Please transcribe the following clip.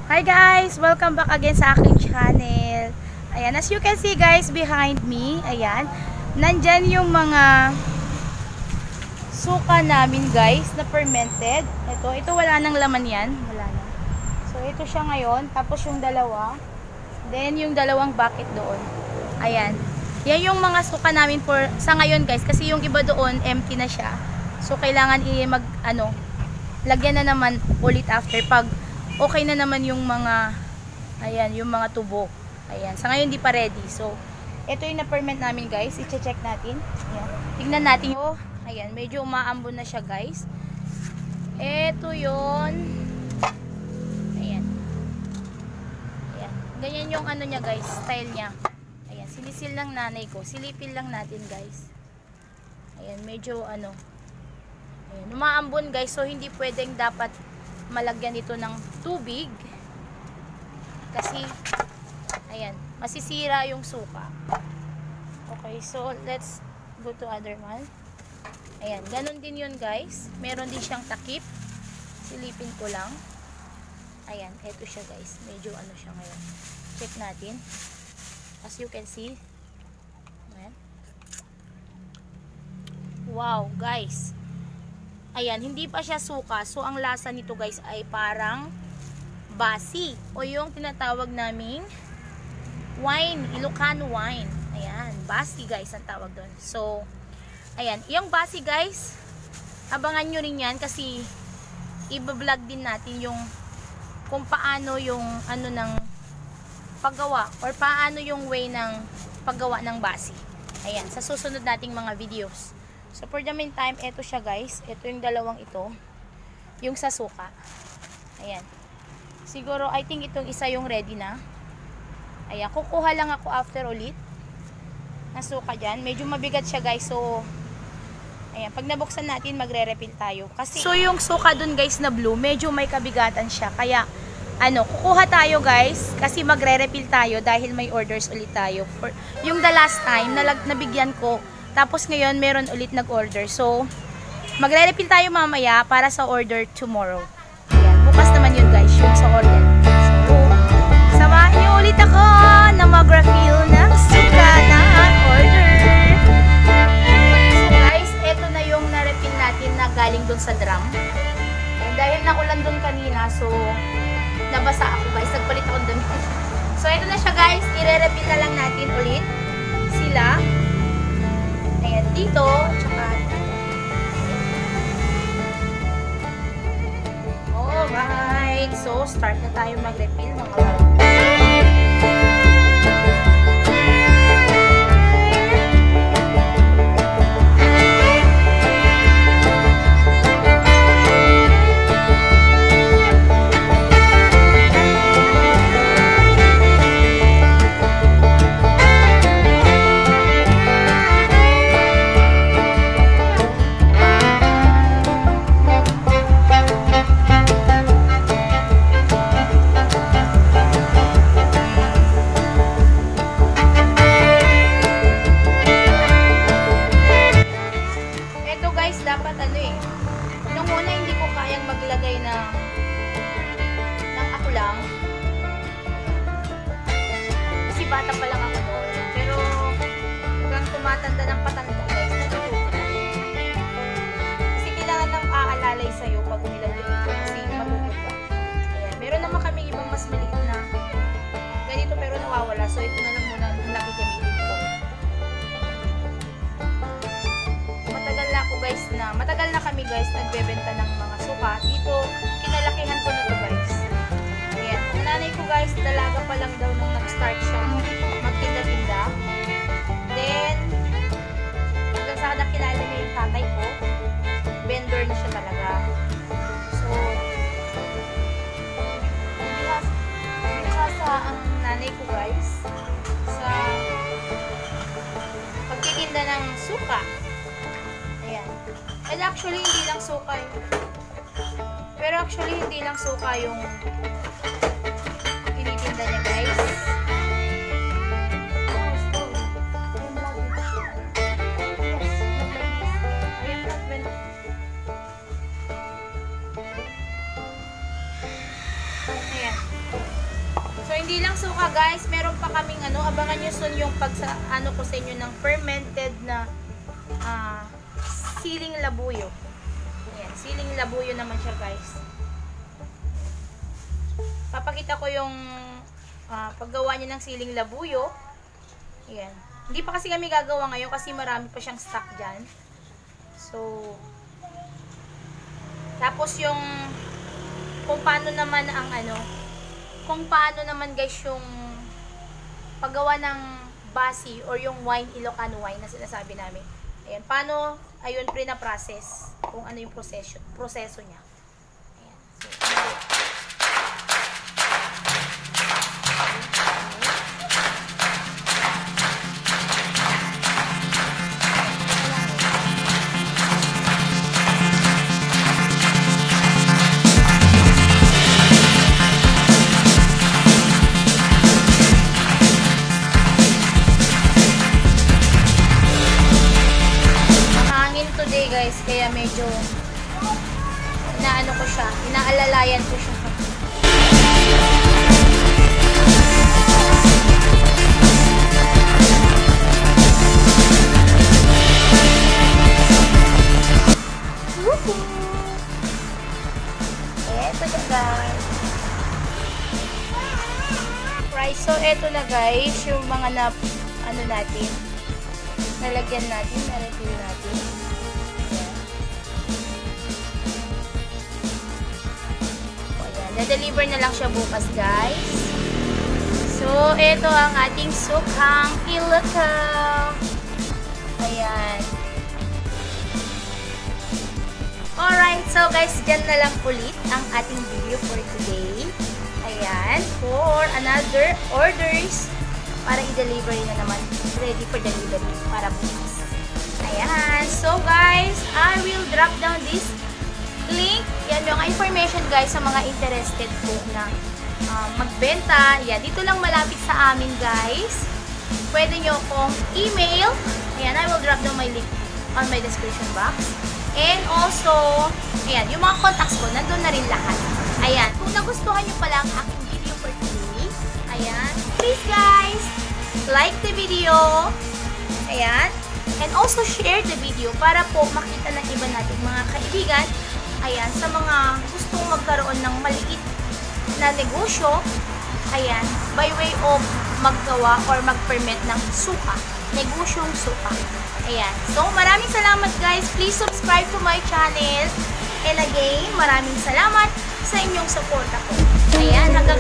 Hi guys! Welcome back again sa aking channel. Ayan, as you can see guys, behind me, ayan, nandyan yung mga suka namin guys, na fermented. Ito wala nang laman yan. Wala na. So, ito siya ngayon. Tapos yung dalawa. Then, yung dalawang bucket doon. Ayan. Yan yung mga suka namin sa ngayon guys. Kasi yung iba doon, empty na siya. So, kailangan lagyan na naman ulit after pag okay na naman yung mga ayan, yung mga tubo. Ayan, sa ngayon di pa ready. So, ito yung na-ferment namin guys. I-check natin. Ayan. Tignan natin. Oh, ayan, medyo umaambon na siya guys. Ito yun. Ayan. Ayan. Ganyan yung ano niya guys, style niya. Ayan, sinisil lang nanay ko. Silipin lang natin guys. Ayan, medyo ano. Ayan, umaambon guys. So, hindi pwedeng dapat malagyan ito ng tubig kasi ayan, masisira yung suka. Okay, so let's go to other one. Ayan, ganun din yun guys. Meron din siyang takip. Silipin ko lang. Ayan, eto siya guys. Medyo ano siya ngayon. Check natin. As you can see. Ayan. Wow guys, ayan, hindi pa siya suka. So, ang lasa nito guys ay parang basi. O yung tinatawag naming wine. Ilocano wine. Ayan, basi guys ang tawag doon. So, ayan. Yung basi guys, abangan nyo rin yan kasi i-vlog din natin yung kung paano yung ano ng paggawa or paano yung way ng paggawa ng basi. Ayan, sa susunod nating mga videos. So, for the meantime, ito siya guys. Ito yung dalawang ito. Yung sa suka. Ayan. Siguro, I think itong isa yung ready na. Ayan. Kukuha lang ako after ulit. Na suka dyan. Medyo mabigat siya guys. So, ayan. Pag nabuksan natin, magre-refill tayo. Kasi, so, yung suka dun guys na blue, medyo may kabigatan siya. Kaya, ano, kukuha tayo guys. Kasi magre-refill tayo dahil may orders ulit tayo. Yung the last time, nabigyan ko. Tapos ngayon, meron ulit nag-order. So, magre-refill tayo mamaya para sa order tomorrow. Ayan, bukas naman yun guys, yung sa order. So, samahan niyo ulit ako na mag-refill ng suka na order. So guys, eto na yung na-refill natin na galing dun sa drum. And dahil naulan dun kanina, so, nabasa ako guys. Nagpalit ako dun. So, eto na siya guys. I-refill na lang natin ulit sila. Ayan, dito, tsaka alright, so start na tayo mag-refill mga laro. Bata pa lang ako noon. Pero hanggang tumatanda ng patanda guys, natututo. Kasi kailangan nang aalalay sa'yo pag umilaw din ito kasi matututo ka. Ayan. Meron naman kami ibang mas maliit na ganito pero nawawala. So ito na lang muna ang nakikamitin ko. Matagal na kami guys nagbebenta ng mga suka. Dito, kinalakihan ko na to guys. Ayan. Ang nanay ko guys, dalaga pa lang daw nung nag-start siya magtinda-tinda. Then, hanggang sa nakilala niya yung tatay ko, vendor na siya talaga. So, sa ang nanay ko guys, sa pagtitinda ng suka. Ayan. And actually, hindi lang suka yun. Pero actually, hindi lang suka yung tinitinda niya guys. Ayan. hindi lang suka guys, meron pa kaming abangan nyo soon yung ko sa inyo ng fermented na siling labuyo. Ayan, siling labuyo naman siya guys. Papakita ko yung paggawa niya ng siling labuyo. Ayan. Hindi pa kasi kami gagawa ngayon kasi marami pa siyang stock dyan. So, tapos yung kung paano naman guys yung paggawa ng basi or yung wine, Ilocano wine na sinasabi namin. Ayan, paano, ayun, pre-na-process. Kung ano yung proseso niya. Ayan. Guys, kaya medyo inaalalayan ko siya. Eto na guys. Right, so eto na guys, yung mga natin, nalagyan natin, na-refill natin. Na-deliver na lang siya bukas, guys. So, ito ang ating sukhang Ilocano. Ayan. Alright, so guys, dyan na lang ulit ang ating video for today. Ayan, for another orders para i-deliver na naman. Ready for delivery para bukas. Ayan. So, guys, I will drop down this link. Yan yung information guys sa mga interested po na magbenta. Yan, dito lang malapit sa amin guys. Pwede nyo akong email. Ayan, I will drop down my link on my description box. And also, ayan, yung mga contacts ko, nandun na rin lahat. Ayan, kung nagustuhan nyo pala ang aking video for today, ayan, please guys, like the video. Ayan, and also share the video para po makita ng iba nating mga kaibigan. Ayan, sa mga gustong magkaroon ng maliit na negosyo, ayan, by way of maggawa or mag-ferment ng suka, negosyong suka. Ayan, so maraming salamat guys. Please subscribe to my channel. And again, maraming salamat sa inyong suporta ko. Ayan, hanggang